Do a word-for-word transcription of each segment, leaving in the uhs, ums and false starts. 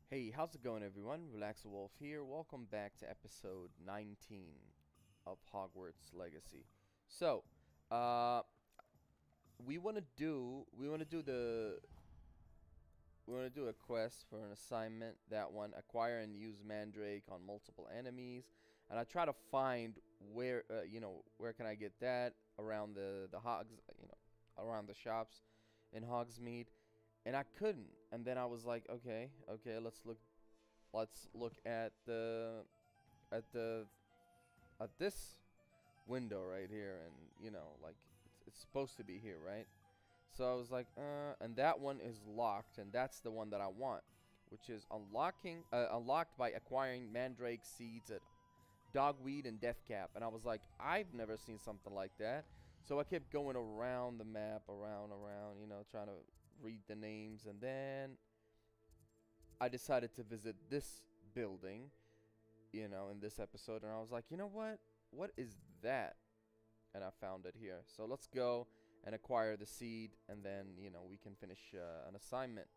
Hey, how's it going, everyone? RelaxinWolf here. Welcome back to episode nineteen of Hogwarts Legacy. So, uh, we want to do we want to do the we want to do a quest for an assignment. That one, acquire and use Mandrake on multiple enemies, and I try to find where uh, you know where can I get that around the the hogs you know around the shops in Hogsmeade. And I couldn't. And then I was like, okay, okay, let's look let's look at the at the at this window right here, and you know, like it's, it's supposed to be here, right? So I was like, uh and that one is locked, and that's the one that I want, which is unlocking uh, unlocked by acquiring Mandrake seeds at Dogweed and Deathcap. And I was like, I've never seen something like that. So I kept going around the map, around, around, you know, trying to read the names, and then I decided to visit this building, you know, in this episode, and I was like, you know what? What is that? And I found it here. So let's go and acquire the seed, and then, you know, we can finish uh, an assignment.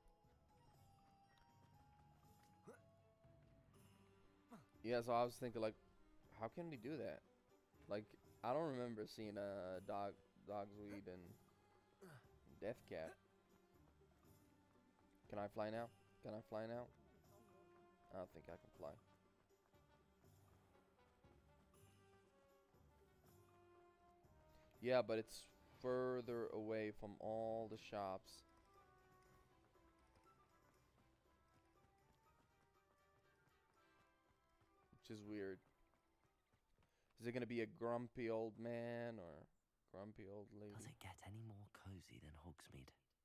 Yeah, so I was thinking, like, how can we do that? Like, I don't remember seeing a uh, dog, Dogsweed and Deathcap. Can I fly now? Can I fly now? I don't think I can fly. Yeah, but it's further away from all the shops. Which is weird. Is it gonna be a grumpy old man or grumpy old lady? Does it get any more cozy than Hogsmeade?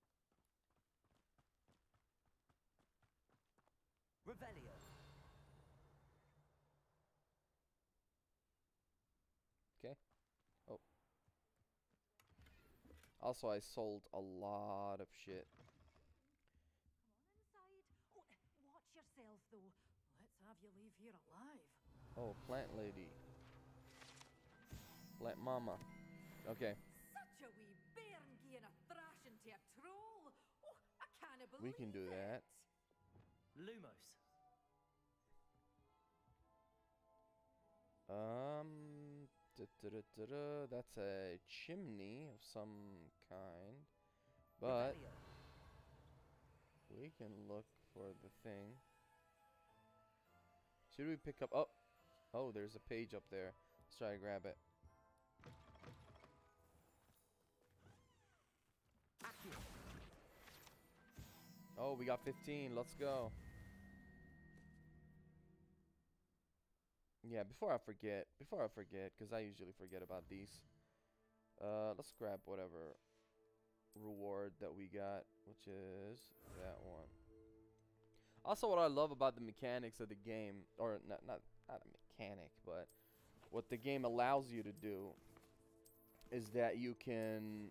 Revelio. Okay. Oh. Also, I sold a lot of shit. Come on inside. Oh, watch yourself, though. Let's have you leave here alive. Oh, plant lady. Plant mama. Okay. Such a wee bairn giving a thrashing to a troll. Oh, I can't believe We can do that. it. Lumos. Um, da, da, da, da, da, that's a chimney of some kind, but Revelio. we can look for the thing. Should we pick up? Oh, oh, there's a page up there. Let's try to grab it. Accio. Oh, we got fifteen. Let's go. Yeah, before I forget, before I forget, because I usually forget about these. Uh, let's grab whatever reward that we got, which is that one. Also, what I love about the mechanics of the game, or not, not, not a mechanic, but what the game allows you to do is that you can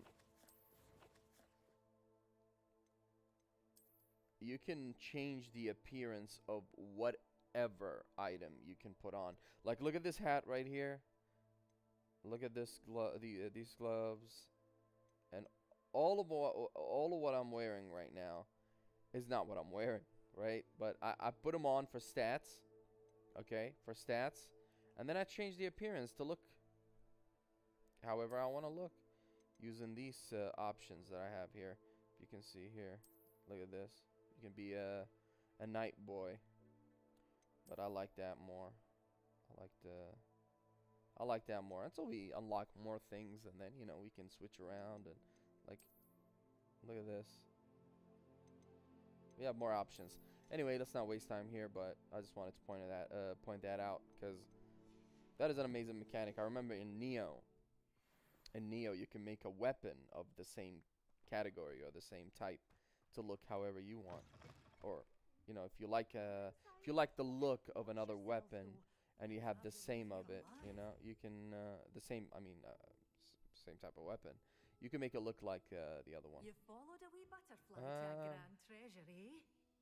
you can change the appearance of whatever item you can put on. Like, look at this hat right here. Look at this glove, the uh, these gloves, and all of what all of what I'm wearing right now is not what I'm wearing, right? But I I put them on for stats, okay, for stats, and then I change the appearance to look however I want to look using these uh, options that I have here. If you can see here, look at this. You can be a a night boy, but I like that more. I like the I like that more until we unlock more things, and then, you know, we can switch around and, like, look at this. We have more options. Anyway, let's not waste time here, but I just wanted to point that uh, point that out, because that is an amazing mechanic. I remember in Neo, in Neo, you can make a weapon of the same category or the same type to look however you want, or, you know, if you like uh, if you like the look of another weapon, and you have the same of it, you know, you can, uh, the same, I mean, uh, s same type of weapon. You can make it look like uh, the other one. You followed a wee butterfly to Uh, a grand treasure, eh?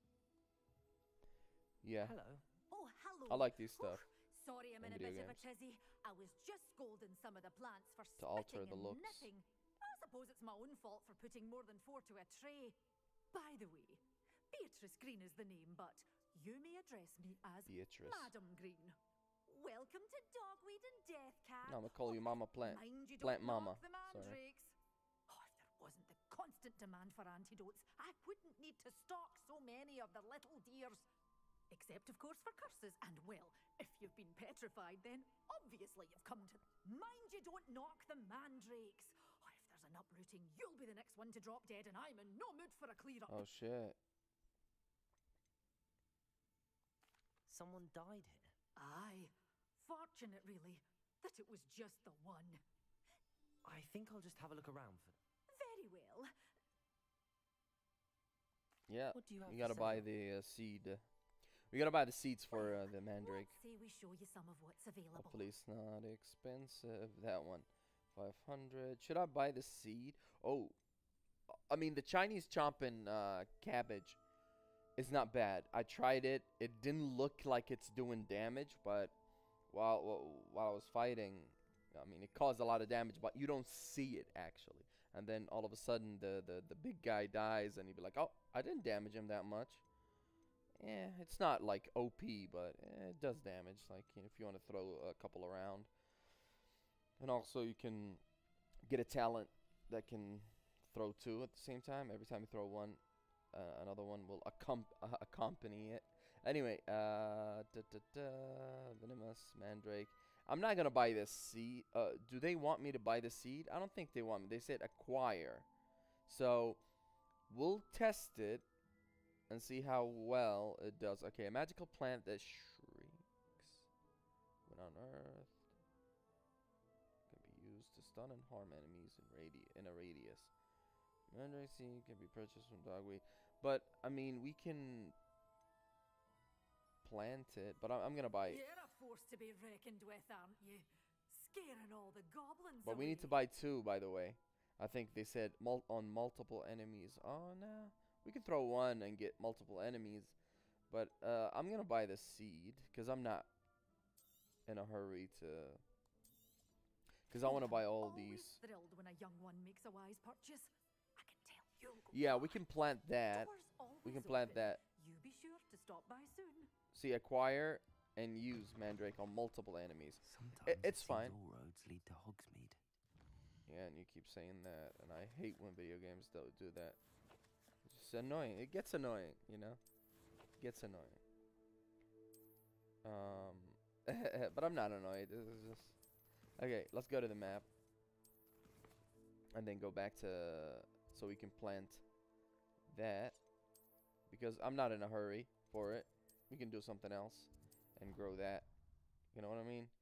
Yeah, Hello. Oh, hello. I like these stuff. Oh, sorry, I'm in in a video bit of a games. tizzy. I was just scolding some of the plants for To alter spitting the and looks. nipping. I suppose it's my own fault for putting more than four to a tray. By the way, Beatrice Green is the name, but you may address me as Beatrice. Madam Green. Welcome to Dogweed and Death Cat. No, I'm gonna call you Mama Plant. Mind you Plant don't Mama. knock the Sorry. mandrakes. Oh, if there wasn't the constant demand for antidotes, I wouldn't need to stock so many of the little dears. Except, of course, for curses. And, well, if you've been petrified, then obviously you've come to... Mind you don't knock the mandrakes. Oh, if there's an uprooting, you'll be the next one to drop dead, and I'm in no mood for a clear-up. Oh shit. Someone died here. Aye. Fortunate, really, that it was just the one. I think I'll just have a look around for them. Very well. Yeah. What do you have You to gotta say? buy the uh, seed. We gotta buy the seeds for uh, the mandrake. Let's say we show you some of what's available. Hopefully it's not expensive. That one. five hundred. Should I buy the seed? Oh. I mean, the Chinese chomping uh, cabbage is not bad. I tried it. It didn't look like it's doing damage, but while, while, while I was fighting, I mean, it caused a lot of damage, but you don't see it, actually. And then all of a sudden, the, the, the big guy dies, and you'd be like, oh, I didn't damage him that much. Yeah, it's not like O P, but eh, it does damage. Like, you know, if you want to throw a couple around. And also, you can get a talent that can throw two at the same time. Every time you throw one, uh, another one will accom uh, accompany it. Anyway, uh, da, da, da, venomous mandrake. I'm not gonna buy this seed. Uh, do they want me to buy the seed? I don't think they want me. They said acquire. So, we'll test it and see how well it does. Okay, a magical plant that shrinks when unearthed can be used to stun and harm enemies in radi in a radius. Mandrake seed can be purchased from dogweed, but I mean we can plant it. But I'm, I'm gonna buy. You're a force to be reckoned with, aren't you? Scaring all the goblins But we need to away. buy two, by the way. I think they said mul on multiple enemies. Oh no. We can throw one and get multiple enemies, but uh, I'm gonna buy the seed because I'm not in a hurry to. Because I want to buy all Always these. thrilled when a young one makes a wise purchase. I can tell you'll go Yeah, far. we can plant that. Doors always We can plant open. that. You be sure to stop by soon. See, acquire and use mandrake on multiple enemies. Sometimes it's it seems fine. all roads lead to Hogsmeade. Yeah, and you keep saying that, and I hate when video games do do that. It's just annoying. It gets annoying, you know. It gets annoying. Um, but I'm not annoyed. This is just okay. Let's go to the map, and then go back to so we can plant that because I'm not in a hurry for it. We can do something else and grow that. You know what I mean?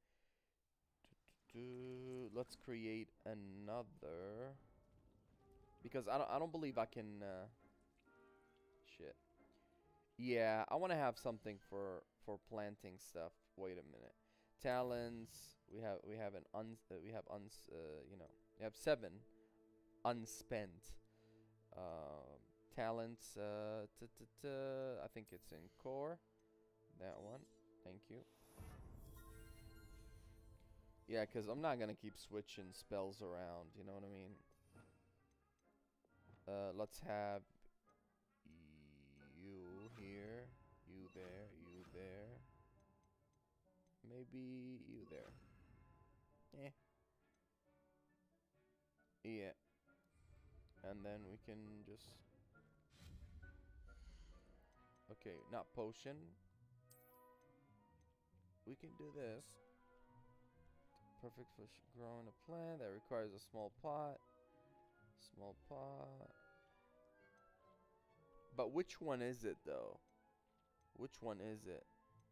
Let's create another because I don't I don't believe I can uh, shit. Yeah, I want to have something for for planting stuff. Wait a minute. Talents. We have we have an uns uh, we have uns uh, you know we have seven unspent uh, talents. Uh, t -t -t I think it's in core. That one. Thank you. Yeah, because I'm not going to keep switching spells around, you know what I mean? Uh, let's have you here, you there, you there. Maybe you there. Eh. Yeah. And then we can just... Okay, not potion. We can do this. Perfect for sh growing a plant that requires a small pot. Small pot. But which one is it though? Which one is it?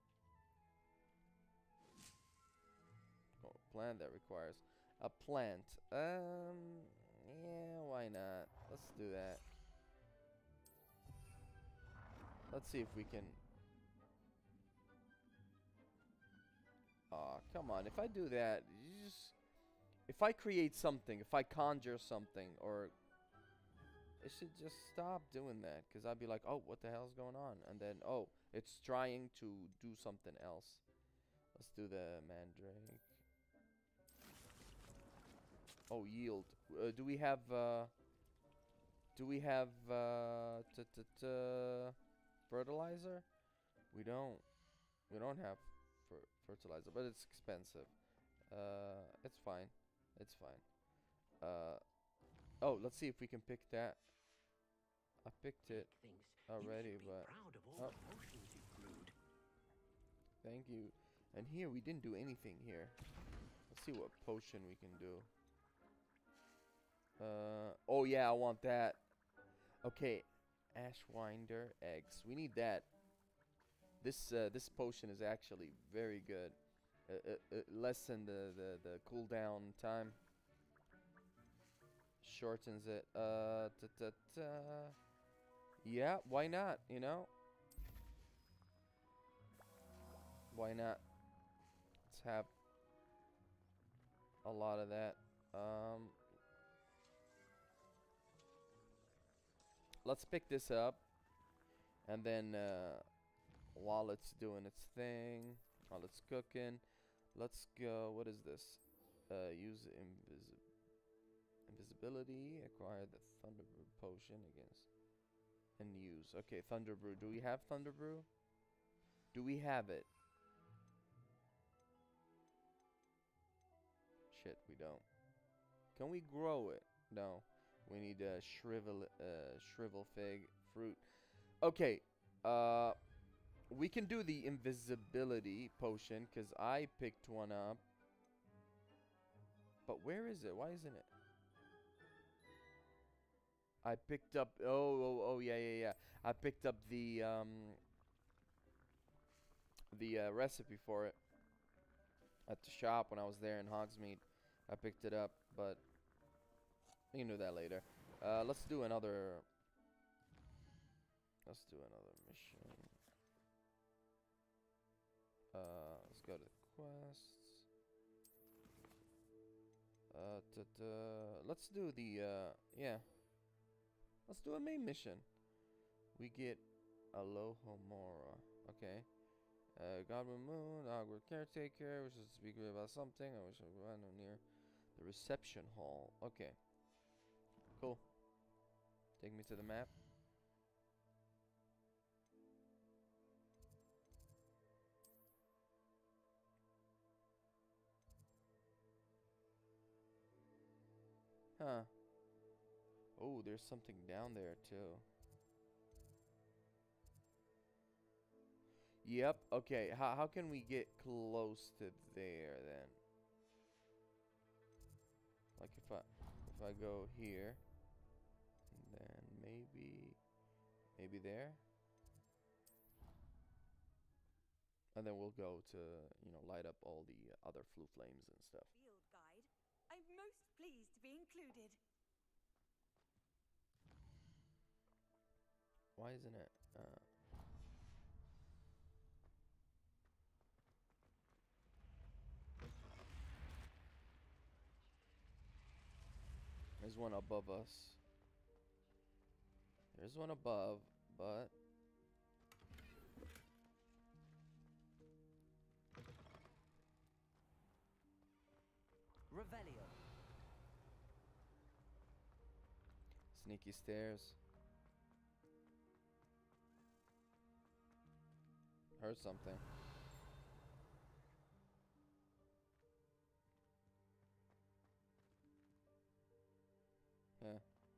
Oh, plant that requires a plant. Um, yeah, why not? Let's do that. Let's see if we can. Aw, come on. If I do that, you just... If I create something, if I conjure something, or... It should just stop doing that. Because I'd be like, oh, what the hell's going on? And then, oh, it's trying to do something else. Let's do the mandrake. Oh, yield. Uh, do we have... Uh, do we have... Uh, t -t -t fertilizer? We don't. We don't have fer fertilizer, but it's expensive. Uh, it's fine. It's fine. Uh, oh, let's see if we can pick that. I picked it already, but oh, thank you. And here we didn't do anything here. Let's see what potion we can do. Uh, oh yeah, I want that. Okay, Ashwinder eggs. We need that. This uh, this potion is actually very good. Uh, uh, uh, lessen the, the the cooldown time. Shortens it. Uh, ta -ta -ta. Yeah, why not? You know. Why not? Let's have a lot of that. Um, let's pick this up, and then uh, while it's doing its thing, while it's cooking, let's go. What is this? Uh, use invisi invisibility. Acquire the Thunder Brew potion against and use. Okay, Thunder Brew. Do we have Thunder Brew? Do we have it? Shit, we don't. Can we grow it? No. We need a uh, shrivel, uh, shrivel fig fruit. Okay. Uh, we can do the invisibility potion because I picked one up. But where is it? Why isn't it? I picked up. Oh, oh, oh, yeah, yeah, yeah. I picked up the um, the uh, recipe for it at the shop when I was there in Hogsmeade. I picked it up, but you can do that later. Uh, let's do another. Let's do another mission. Uh, let's go to quests. Uh, t -t let's do the uh, yeah. Let's do a main mission. We get Alohomora. Okay. Uh, Godwin Moon, Hogwarts Caretaker, which is to speak about something. I wish I would find them near the reception hall. Okay. Cool. Take me to the map. Huh. Oh, there's something down there too. Yep. Okay. How how can we get close to there then? Like if I if I go here, and then maybe maybe there, and then we'll go to you know light up all the uh, other flue flames and stuff. Field guide. I'm most pleased to be included. Why isn't it? Uh, There's one above us. There's one above, but Revelio. sneaky stairs. Heard something. Yeah.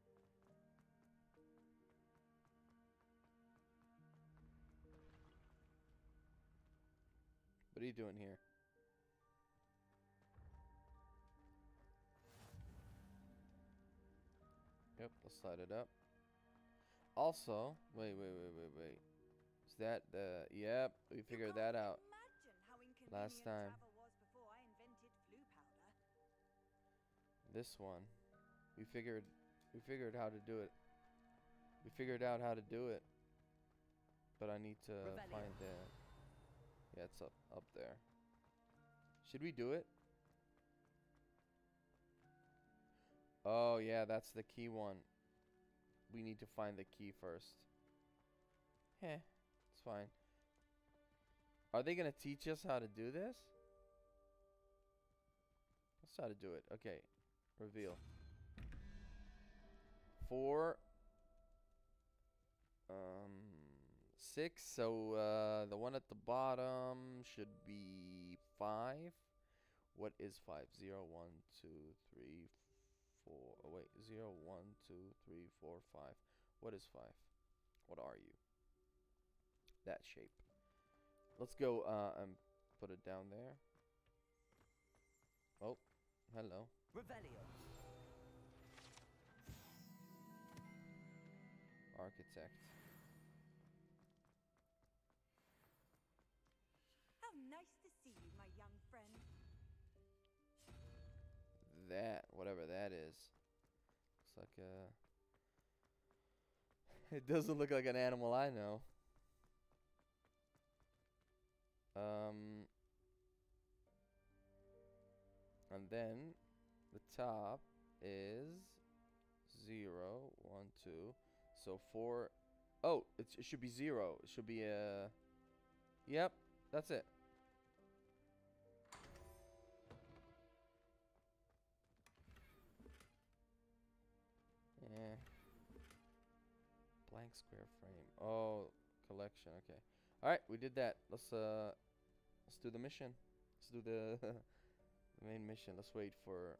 What are you doing here? Yep, let's slide it up. Also, wait, wait, wait, wait, wait. Is that the? Yep, we figured that out last time. This one, we figured, we figured how to do it. We figured out how to do it, but I need to Revelio. find the. Yeah, it's up up there. Should we do it? Oh yeah, that's the key one. We need to find the key first. Heh, it's fine. Are they gonna teach us how to do this? Let's try to do it. Okay, reveal. Four, um, six, so uh, the one at the bottom should be five. What is five? Zero, one, two, three, four. Oh wait, zero, one, two, three, four, five. What is five? What are you? That shape. Let's go uh, and put it down there. Oh, hello. Revelio. Architect. How nice to see you, my young friend. That, whatever that is. Looks like a... It doesn't look like an animal I know. Um... And then, the top is... Zero, one, two. So four... Oh, it's, it should be zero. It should be a... Yep, that's it. Yeah. Blank square frame. Oh, collection. Okay. All right, we did that. Let's uh, let's do the mission. Let's do the, the main mission. Let's wait for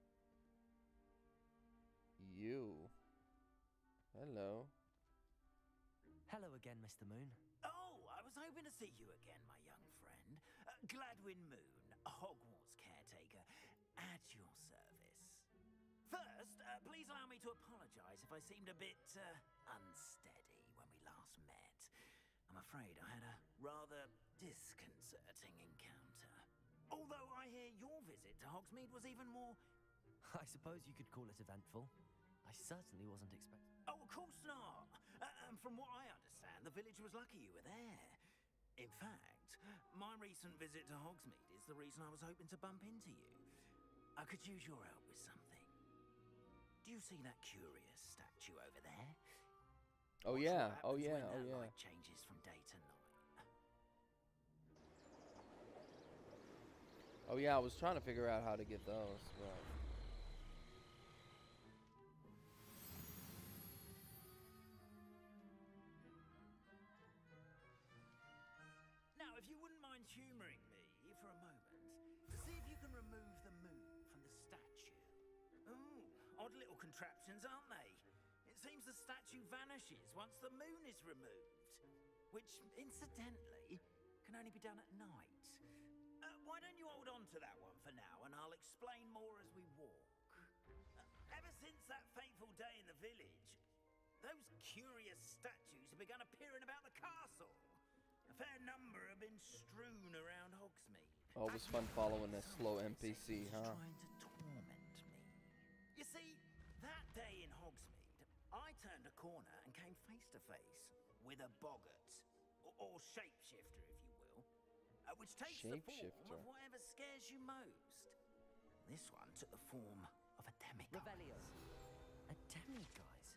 you. Hello. Hello again, Mister Moon. Oh, I was hoping to see you again, my young friend. Uh, Gladwin Moon, Hogwarts Caretaker, at your service. First, uh, please allow me to apologize if I seemed a bit uh, unsteady when we last met. I'm afraid I had a rather disconcerting encounter. Although I hear your visit to Hogsmeade was even more... I suppose you could call it eventful. I certainly wasn't expecting... Oh, of course not. Uh, and from what I understand, the village was lucky you were there. In fact, my recent visit to Hogsmeade is the reason I was hoping to bump into you. I could use your help with something. Do you see that curious statue over there? Oh Watch yeah. what Oh happens yeah. when Oh that yeah. light changes from day to night. Oh yeah. I was trying to figure out how to get those, but... Now, if you wouldn't mind humoring me for a moment, see if you can remove the moon from the statue. Ooh, odd little contraptions, aren't they? It seems the statue vanishes once the moon is removed, which, incidentally, can only be done at night. Uh, why don't you hold on to that one for now, and I'll explain more as we walk. Uh, ever since that fateful day in the village, those curious statues have begun appearing about the castle. A fair number have been strewn around Hogsmeade. Always fun following a slow N P C, huh? Trying to torment me. You see, that day in Hogsmeade, I turned a corner and came face to face with a boggart, or, or shapeshifter, if you will, uh, which takes the form Shapeshifter. of whatever scares you most. This one took the form of a demiguise. Revelio. A demiguise?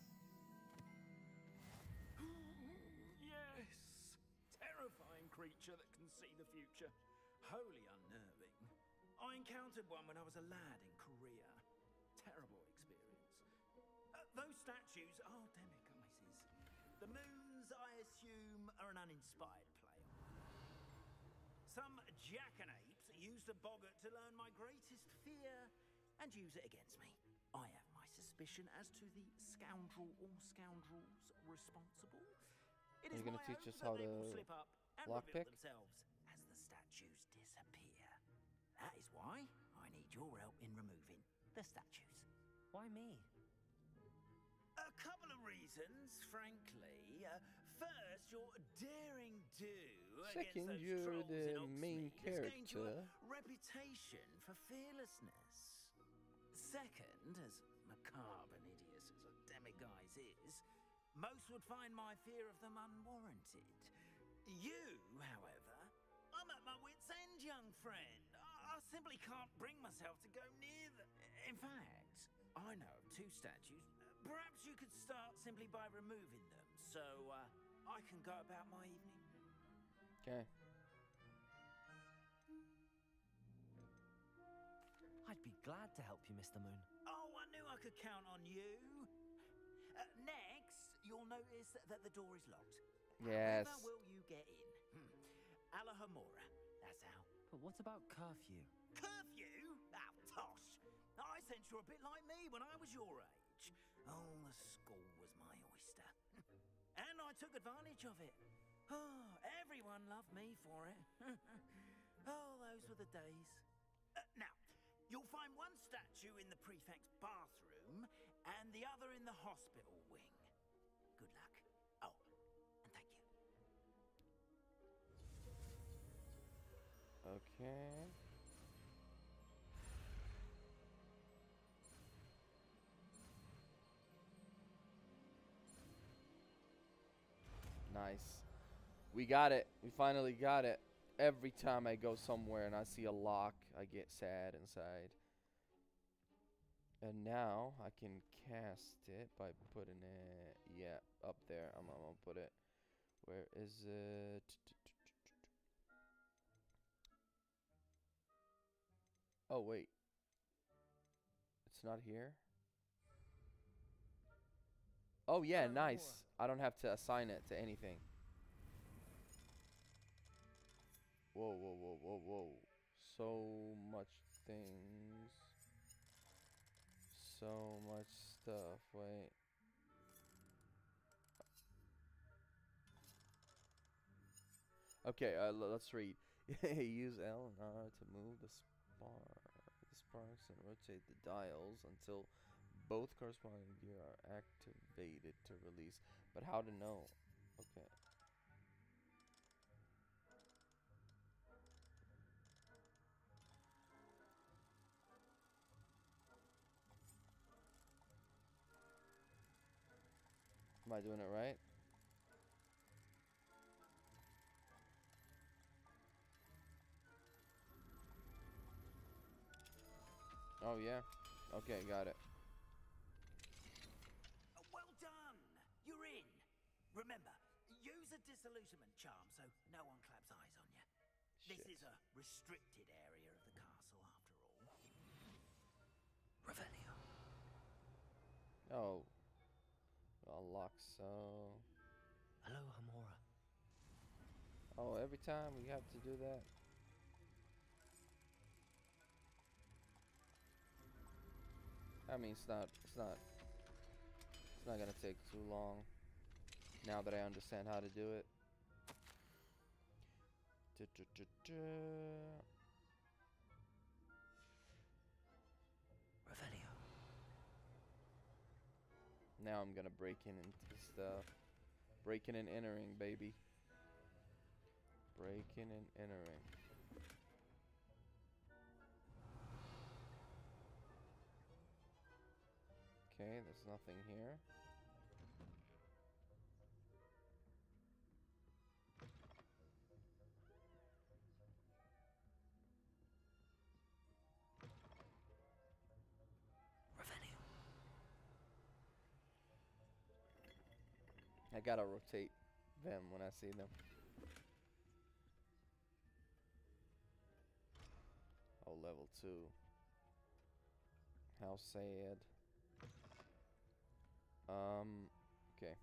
Yes! Terrifying creature that can see the future. Wholly unnerving. I encountered one when I was a lad in Korea. Terrible experience. Uh, those statues are demiguises. The moons, I assume, are an uninspired play on them. Some jackanapes used a boggart to learn my greatest fear and use it against me. I have my suspicion as to the scoundrel or scoundrels responsible. It Are is you gonna my teach hope us that how they to will slip up and lockpick? reveal themselves as the statues disappear. That is why I need your help in removing the statues. Why me? A couple of reasons, frankly. Uh, first, your daring do Second, against those you're trolls the in main Hogsmeade has gained you a character. reputation for fearlessness. Second, as macabre and hideous as a demiguise is, most would find my fear of them unwarranted. You, however, I'm at my wit's end, young friend. I, I simply can't bring myself to go near them. In fact, I know of two statues. Perhaps you could start simply by removing them, so uh, I can go about my evening. Okay. I'd be glad to help you, Mister Moon. Oh, I knew I could count on you. Uh, next, you'll notice that the door is locked. Yes. However will you get in? Hmm. Alahomora, that's how. But what about curfew? Curfew? Oh, tosh. I sense you're a bit like me when I was your age. Oh, the school was my oyster. And I took advantage of it. Oh, everyone loved me for it. Oh, those were the days. Uh, now, you'll find one statue in the prefect's bathroom and the other in the hospital wing. Good luck. Oh, and thank you. Okay. Nice. We got it. We finally got it. Every time I go somewhere and I see a lock, I get sad inside. And now I can cast it by putting it, yeah, up there. I'm, I'm gonna put it. Where is it? Oh, wait. It's not here? Oh, yeah, nice. I don't have to assign it to anything. Whoa, whoa, whoa, whoa, whoa. So much things. So much stuff. Wait. Okay, uh, l- let's read. Use L and R to move the spark, the sparks and rotate the dials until both corresponding gear are activated to release. But how to know? Okay. Am I doing it right? Oh, yeah. Okay, got it. Oh, well done. You're in. Remember, use a disillusionment charm so no one claps eyes on you. This Shit. is a restricted area of the castle, after all. Revelio. Oh. Unlock so. Alohomora. Oh, every time we have to do that. I mean, it's not, it's not, it's not gonna take too long. Now that I understand how to do it. Du -du -du -du. Revelio. Now I'm gonna break in into stuff. Breaking and entering, baby. Breaking and entering. Okay, there's nothing here. Revelio. I gotta rotate them when I see them. Oh, level two. How sad. Um, okay.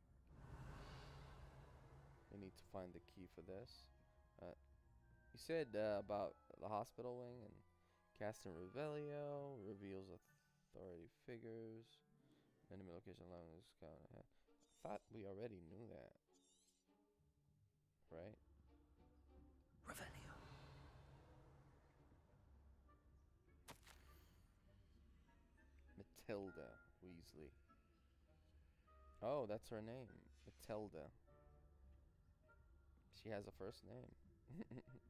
We need to find the key for this. Uh, you said uh, about the hospital wing and casting Revelio reveals authority figures. Enemy location alone is scout ahead. I thought we already knew that, right? Revelio. Matilda Weasley. Oh, that's her name, Matilda. She has a first name.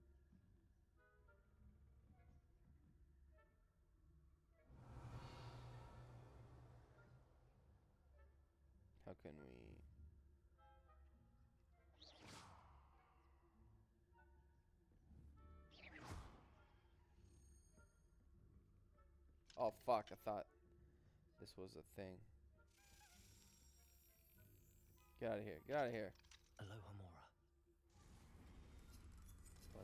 How can we? Oh fuck, I thought this was a thing. Get out of here, get out of here. Alohomora. What?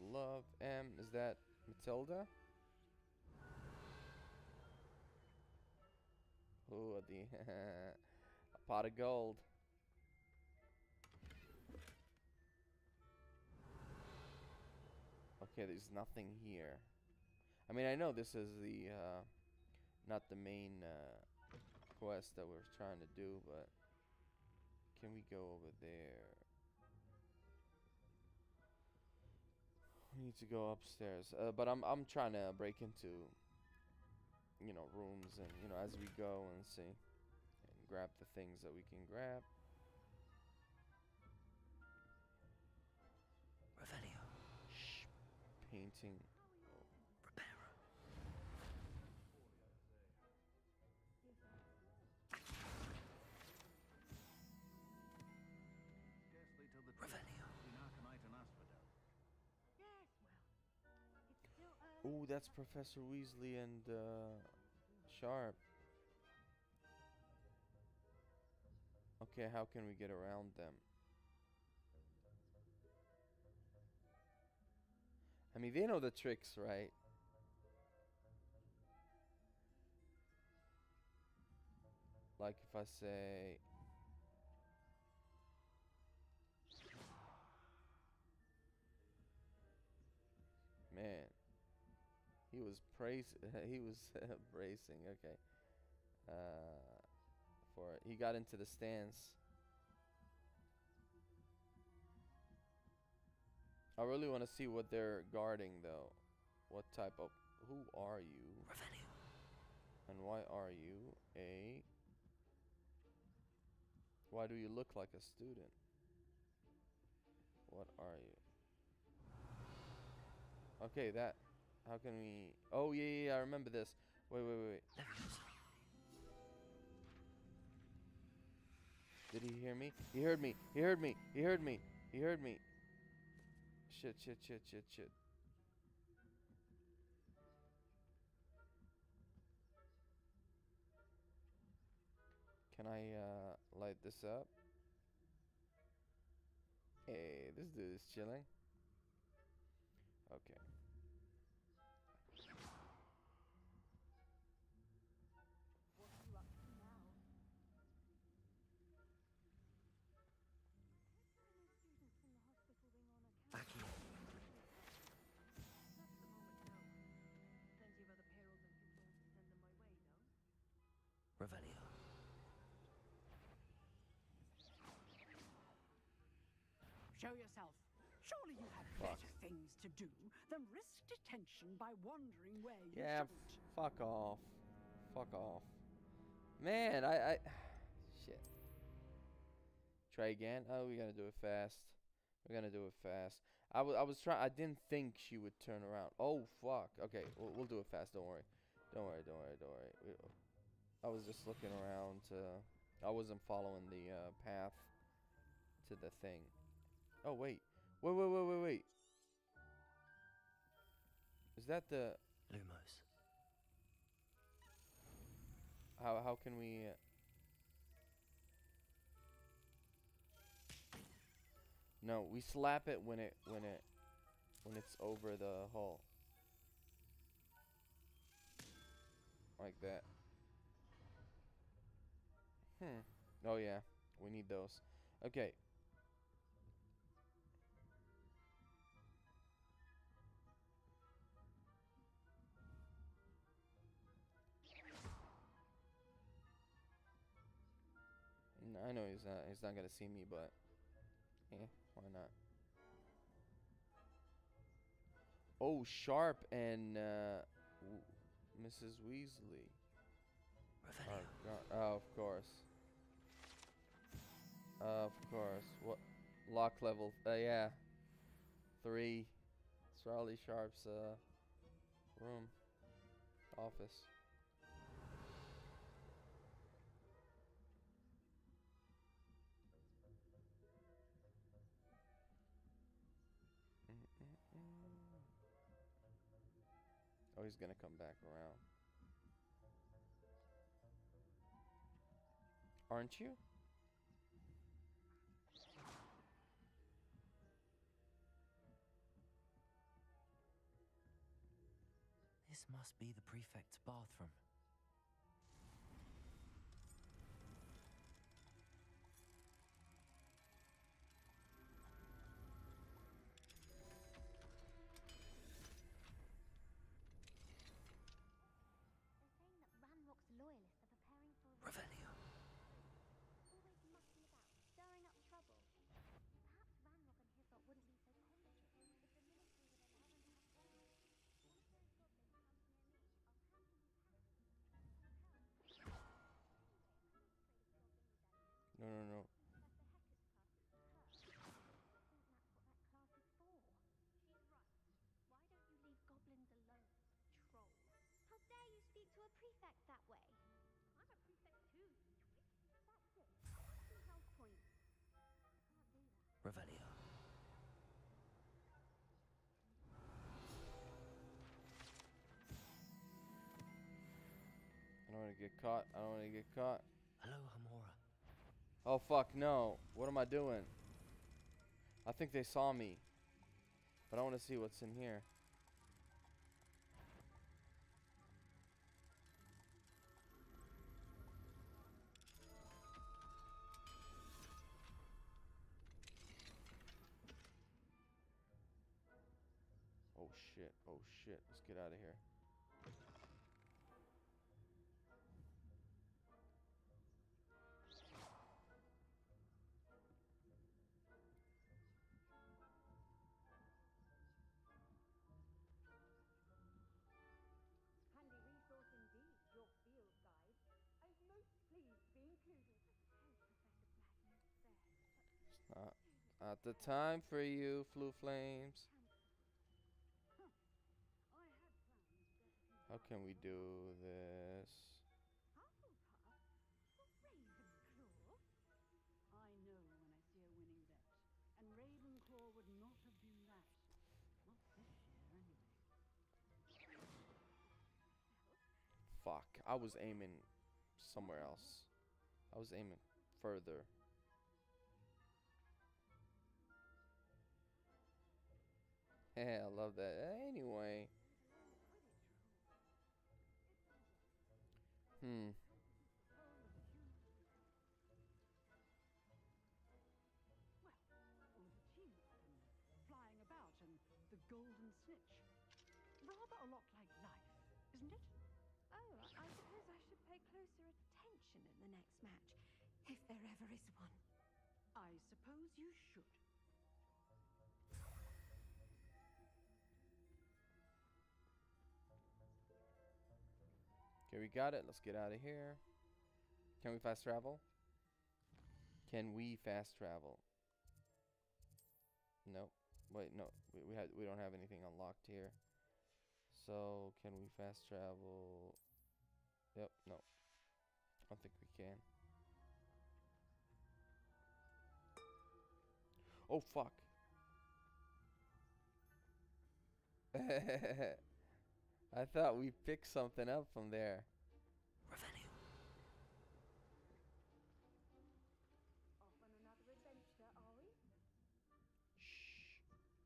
love. M, is that Matilda? Ooh, the a pot of gold. Okay, there's nothing here. I mean, I know this is the uh, not the main uh, quest that we're trying to do, but can we go over there? We need to go upstairs. Uh, but I'm I'm trying to break into, you know, rooms and, you know, as we go and see and grab the things that we can grab. Revelio. Shh. Painting. Reparo. Revelio. Ooh, that's Professor Weasley and uh, Sharp. Okay, how can we get around them? I mean, they know the tricks, right? Like if I say... Man. He was praise. he was bracing. Okay. Uh, for it. He got into the stance. I really want to see what they're guarding, though. What type of... Who are you? Revelio. And why are you a... Why do you look like a student? What are you? Okay, that... How can we... Oh, yeah, yeah, yeah, I remember this. Wait, wait, wait, wait. Did he hear me? He heard me. He heard me. He heard me. He heard me. Shit, shit, shit, shit, shit. Can I uh, light this up? Hey, this dude is chilling. Okay. Back here. Revelio. Show yourself. Surely you have Fuck. better things to do than risk detention by wandering where you Yeah, shouldn't. fuck off. Fuck off. Man, I, I... Shit. Try again? Oh, we gotta do it fast. We're gonna do it fast. I, I was trying... I didn't think she would turn around. Oh, fuck. Okay, we'll, we'll do it fast. Don't worry. Don't worry, don't worry, don't worry. We, I was just looking around to... I wasn't following the uh, path to the thing. Oh, wait. Wait, wait, wait, wait, wait. Is that the... Lumos. How, how can we... Uh, no, we slap it when it, when it, when it's over the hull. Like that. Hmm. Oh, yeah. We need those. Okay. N- I know he's not, he's not gonna see me, but... Eh, why not? Oh, Sharp and, uh... W Missus Weasley. Revelio. Oh, go- oh, of course. Uh, of course. What? Lock level. Uh, yeah. Three. It's Charlie Sharp's uh room, office. Mm-mm-mm. Oh, he's gonna come back around. Aren't you? This must be the prefect's bathroom. They're saying that Ranrock's loyalists are preparing for a Revelio. always mucking about, stirring up trouble. Perhaps Ranrock and his lot wouldn't be so confident if the military would allow them to have guns. One of those goblins comes near me, I'll happily tackle it. Hell, anyway, I'm not afraid of Goblin Rebellion. No, no, no. Professor Hecat's class is superb. I think that's what that class is for. She's right. Why don't you leave goblins alone, troll? How dare you speak to a prefect that way? I'm a prefect too, you twit. That's it. Two health points. Can't do that. Revelio. I don't want to get caught. I don't want to get caught. Hello, Hamora. Oh, fuck, no. What am I doing? I think they saw me. But I want to see what's in here. Oh, shit. Oh, shit. Let's get out of here. Handy resource indeed, your field guide. I'm most pleased to be included. It's not, not the time for you, Flu Flames. Huh. I had plans to get a few How can we do this? Hufflepuff? Ravenclaw? I know when I see a winning bet. And Ravenclaw would not have been that. Not this year, anyway. Fuck. I was aiming somewhere else. I was aiming further. Yeah, I love that. Anyway. Hmm. Well, all the teamwork and flying about and the golden snitch. Rather a lot like life, isn't it? Oh, I suppose I should pay closer attention in the next match, if there ever is one. I suppose you should. Okay, we got it. Let's get out of here. Can we fast travel? Can we fast travel? Nope. Wait, no. We we had we don't have anything unlocked here. So can we fast travel? Yep. No. I don't think we can. Oh fuck. I thought we picked something up from there. Revelio. Off on another adventure, are we? Shh.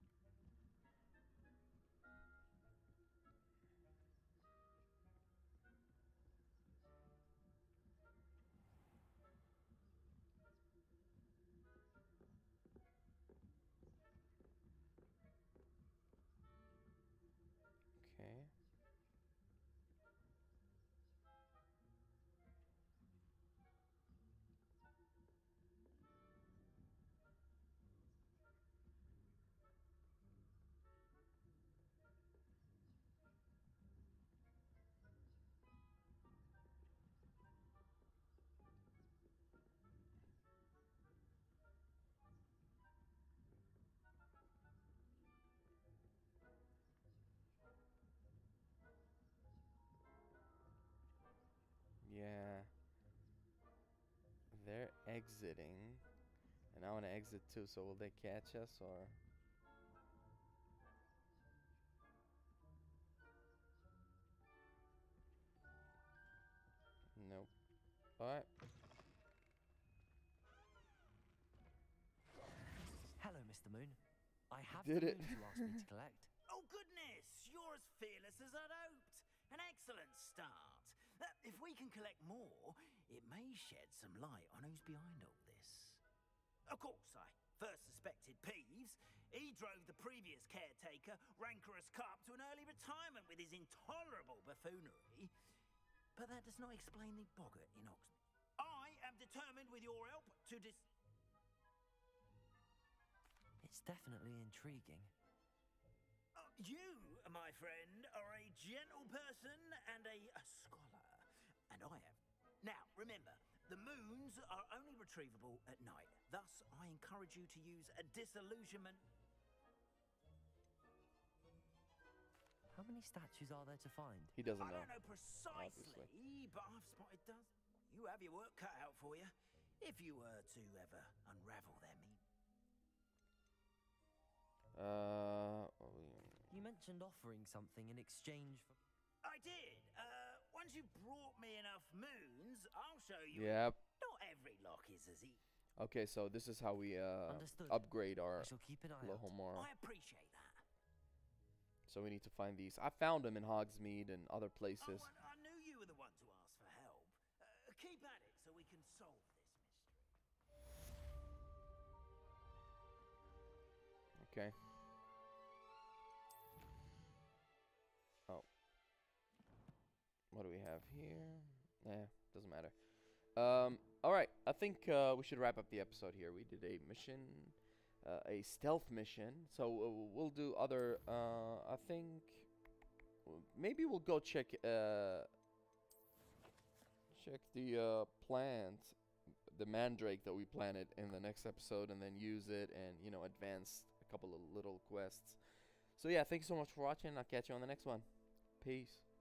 Okay. Yeah. They're exiting. And I want to exit too, so will they catch us or? Nope. Alright. Hello, Mister Moon. I have Did the it. moon you asked me to collect. Oh, goodness! You're as fearless as I'd hoped. can collect more, it may shed some light on who's behind all this. Of course, I first suspected Peeves. He drove the previous caretaker, rancorous carp, to an early retirement with his intolerable buffoonery. But that does not explain the boggart in Oxford. I am determined with your help to dis... It's definitely intriguing. Uh, you, my friend, are a gentle person and a, a scholar. And I am. Now, remember, the moons are only retrievable at night. Thus, I encourage you to use a disillusionment... How many statues are there to find? He doesn't I know. don't know precisely, obviously. but I've spotted dozens. You have your work cut out for you. If you were to ever unravel them. Uh, oh, yeah. You mentioned offering something in exchange for... I did. Uh, once you've brought me enough moons, I'll show you. Yep. Not every lock is as easy. Okay, so this is how we uh Understood. upgrade our I shall keep an eye out. Lohomora. I appreciate that. So we need to find these. I found them in Hogsmeade and other places. Oh, I, I knew you were the one to ask for help. Uh, keep at it so we can solve this mystery. Okay. Oh. What do we have here? Eh, doesn't matter. Um, alright, I think uh, we should wrap up the episode here. We did a mission, uh, a stealth mission. So uh, we'll do other, uh, I think, w- maybe we'll go check, uh, check the uh, plant, the mandrake that we planted in the next episode, and then use it and, you know, advance a couple of little quests. So yeah, thank you so much for watching. I'll catch you on the next one. Peace.